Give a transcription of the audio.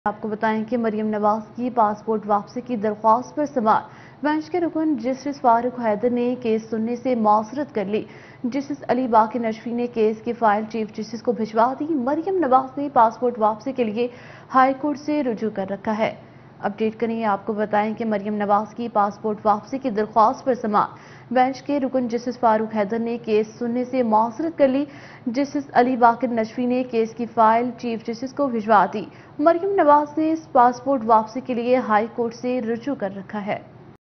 आपको बताएं कि मरियम नवाज की पासपोर्ट वापसी की दरख्वास्त पर समाअत बेंच के रुकन जस्टिस फारूक हैदर ने केस सुनने से मौसरत कर ली। जस्टिस अली बाकी नशवी ने केस की फाइल चीफ जस्टिस को भिजवा दी। मरियम नवाज ने पासपोर्ट वापसी के लिए हाई कोर्ट से रुजू कर रखा है। अपडेट करें, आपको बताएं कि मरियम नवाज की पासपोर्ट वापसी की दरख्वास्त पर समाअत बेंच के रुकन जस्टिस फारूक हैदर ने केस सुनने से मौसरत कर ली। जस्टिस अली बाकी नशवी ने केस की फाइल चीफ जस्टिस को भिजवा दी। मरियम नवाज ने इस पासपोर्ट वापसी के लिए हाई कोर्ट से रुजू कर रखा है।